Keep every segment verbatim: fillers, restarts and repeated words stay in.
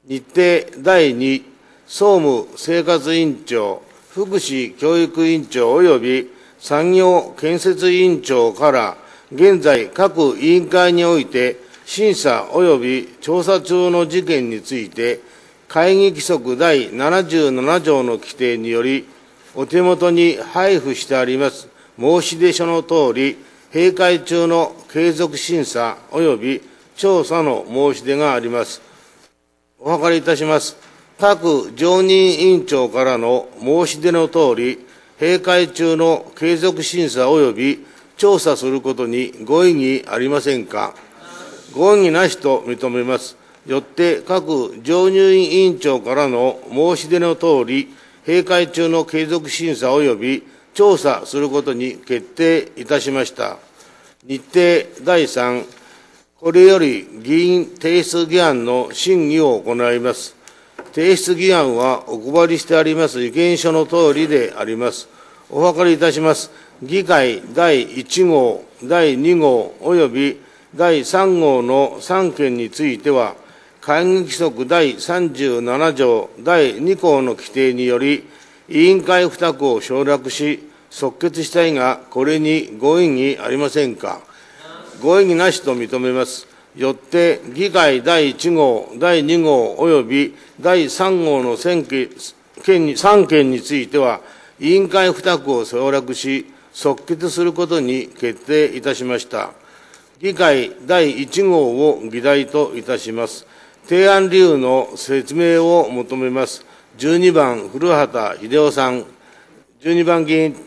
日程だいに、総務生活委員長、福祉教育委員長及び産業建設委員長から現在各委員会において審査及び調査中の事件について会議規則だいななじゅうなな条の規定によりお手元に配布してあります申出書のとおり閉会中の継続審査及び調査の申し出があります。お諮りいたします。各常任委員長からの申し出のとおり、閉会中の継続審査及び調査することにご異議ありませんか。ご異議なしと認めます。よって各常任委員長からの申し出のとおり、閉会中の継続審査及び調査することに決定いたしました。日程だいさん、これより議員提出議案の審議を行います。提出議案はお配りしてあります意見書のとおりであります。お諮りいたします。議会だいいち号、だいに号及びだいさん号のさん件については、会議規則だいさんじゅうなな条だいに項の規定により、委員会付託を省略し、即決したいが、これにご異議ありませんか。ご異議なしと認めます。よって、議会だいいち号、だいに号及びだいさん号のさん件については、委員会付託を省略し、即決することに決定いたしました。議会だいいち号を議題といたします。提案理由の説明を求めます。じゅうにばん、古畑秀夫さん。じゅうにばん議員。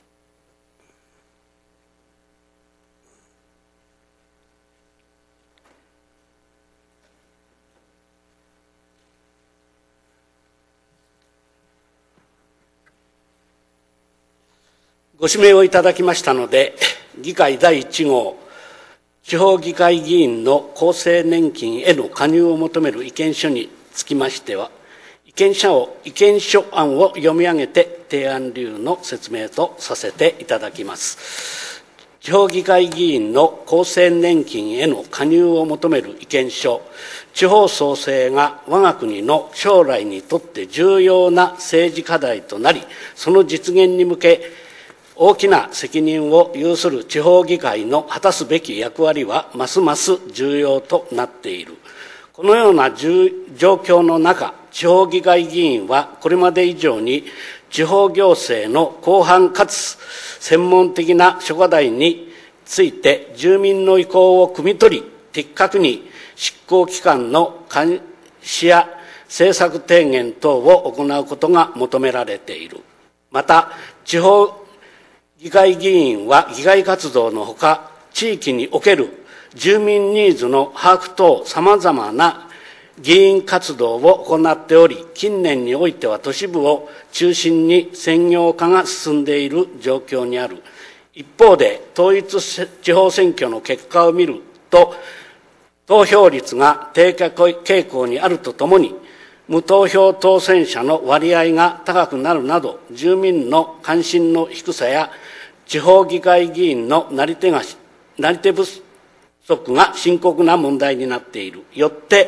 ご指名をいただきましたので、議会だいいち号、地方議会議員の厚生年金への加入を求める意見書につきましては、意見書を、意見書案を読み上げて提案理由の説明とさせていただきます。地方議会議員の厚生年金への加入を求める意見書、地方創生が我が国の将来にとって重要な政治課題となり、その実現に向け、大きな責任を有する地方議会の果たすべき役割はますます重要となっている。このような状況の中、地方議会議員はこれまで以上に地方行政の広範かつ専門的な諸課題について住民の意向を汲み取り、的確に執行機関の監視や政策提言等を行うことが求められている。また、地方議会議員は議会活動のほか、地域における住民ニーズの把握等さまざまな議員活動を行っており、近年においては都市部を中心に専業化が進んでいる状況にある。一方で、統一地方選挙の結果を見ると、投票率が低下傾向にあるとともに、無投票当選者の割合が高くなるなど、住民の関心の低さや、地方議会議員のなり手が、なり手不足が深刻な問題になっている。よって、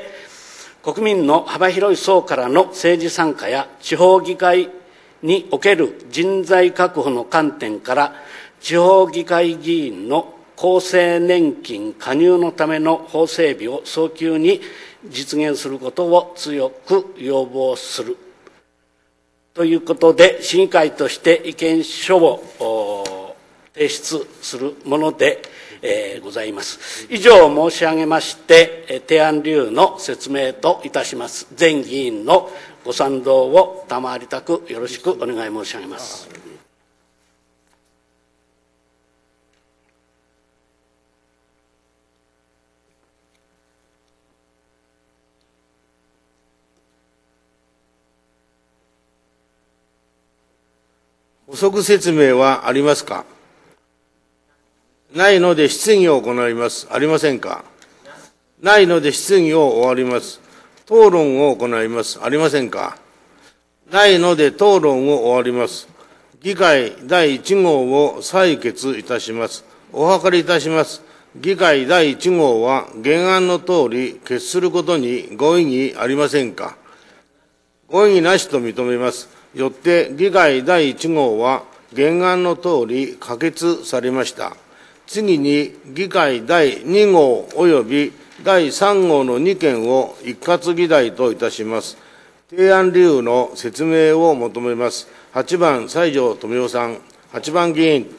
国民の幅広い層からの政治参加や地方議会における人材確保の観点から、地方議会議員の厚生年金加入のための法整備を早急に実現することを強く要望する。ということで、審議会として意見書を提出するもので、えー、ございます。以上を申し上げまして、提案理由の説明といたします。全議員のご賛同を賜りたくよろしくお願い申し上げます。 補足説明はありますか。ないので質疑を行います。ありませんか。ないので質疑を終わります。討論を行います。ありませんか。ないので討論を終わります。議会だいいち号を採決いたします。お諮りいたします。 議会第一号は原案のとおり決することにご異議ありませんか。ご異議なしと認めます。よって議会第一号は原案のとおり可決されました。次に議会第二号及び第三号のに件を一括議題といたします。提案理由の説明を求めます。はちばん、西条富夫さん。はちばん議員。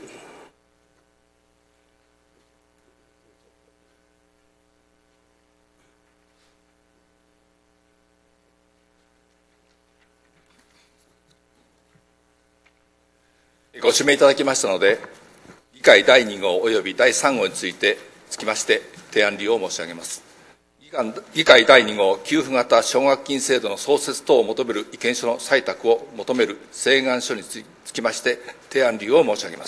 ご指名いただきましたので、議会第二号及び第三号についてつきまして、提案理由を申し上げます。議会第二号給付型奨学金制度の創設等を求める意見書の採択を求める請願書につきまして、提案理由を申し上げます。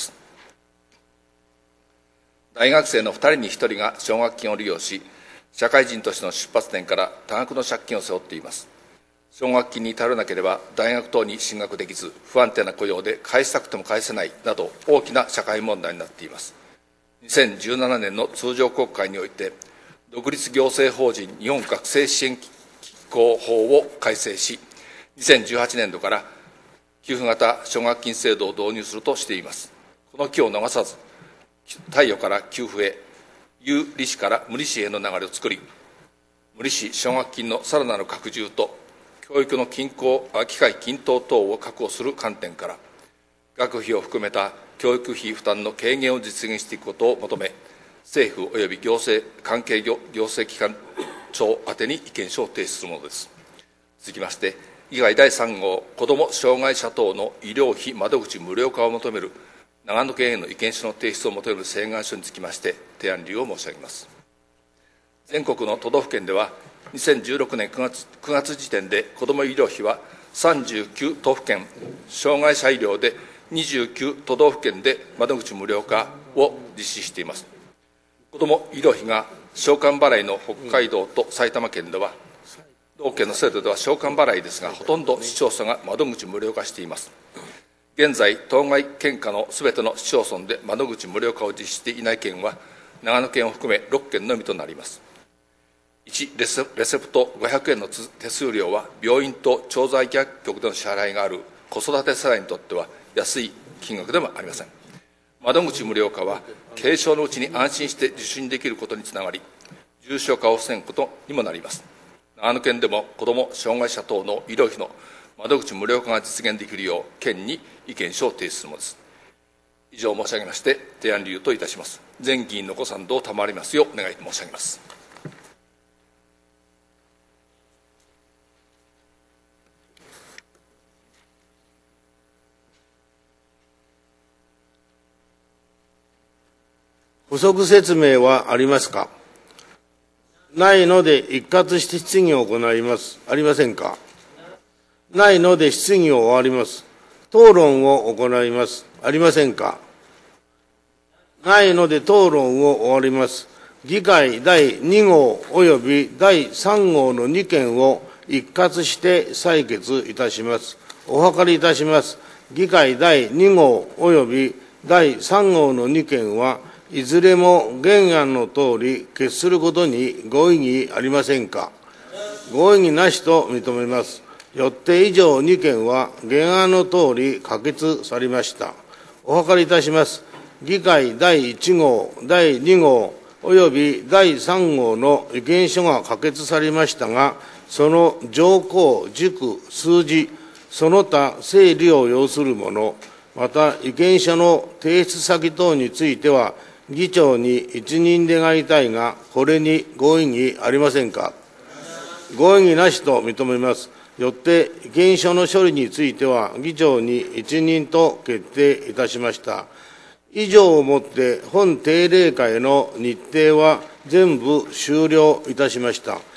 大学生のふたりにひとりが奨学金を利用し、社会人としての出発点から多額の借金を背負っています。奨学金に頼らなければ大学等に進学できず、不安定な雇用で返したくても返せないなど、大きな社会問題になっています。にせんじゅうななねんの通常国会において、独立行政法人日本学生支援機構法を改正し、にせんじゅうはちねんどから給付型奨学金制度を導入するとしています。この機を逃さず、貸与から給付へ、有利子から無利子への流れを作り、無利子奨学金のさらなる拡充と、教育の均衡、機会均等等を確保する観点から、学費を含めた教育費負担の軽減を実現していくことを求め、政府及び行政関係行政機関庁宛てに意見書を提出するものです。続きまして、議会第三号子ども障害者等の医療費窓口無料化を求める長野県への意見書の提出を求める請願書につきまして、提案理由を申し上げます。全国の都道府県では、にせんじゅうろくねんくがつ、くがつ時点で子ども医療費はさんじゅうきゅう都府県、障害者医療でにじゅうきゅう都道府県で窓口無料化を実施しています。子ども医療費が償還払いの北海道と埼玉県では、同県の制度では償還払いですが、ほとんど市町村が窓口無料化しています。現在、当該県下のすべての市町村で窓口無料化を実施していない県は、長野県を含めろっけんのみとなります。いちレセプトごひゃくえんの手数料は、病院と調剤薬局での支払いがある子育て世代にとっては安い金額でもありません。窓口無料化は、軽症のうちに安心して受診できることにつながり、重症化を防ぐことにもなります。長野県でも子ども、障害者等の医療費の窓口無料化が実現できるよう、県に意見書を提出するものです。以上申し上げまして、提案理由といたします。全議員のご賛同を賜りますようお願い申し上げます。 補足説明はありますか。ないので一括して質疑を行います。ありませんか。ないので質疑を終わります。討論を行います。ありませんか。ないので討論を終わります。議会第に号及び第さん号のに件を一括して採決いたします。お諮りいたします。議会第に号及び第さん号のに件はいずれも原案のとおり決することにご異議ありませんか。ご異議なしと認めます。よって以上に件は原案のとおり可決されました。お諮りいたします。議会第いち号、第に号及び第さん号の意見書が可決されましたが、その条項、軸、数字、その他整理を要するもの、また意見書の提出先等については、議長に一任願いたいが、これにご異議ありませんか。ご異議なしと認めます。よって、意見書の処理については、議長に一任と決定いたしました。以上をもって、本定例会の日程は全部終了いたしました。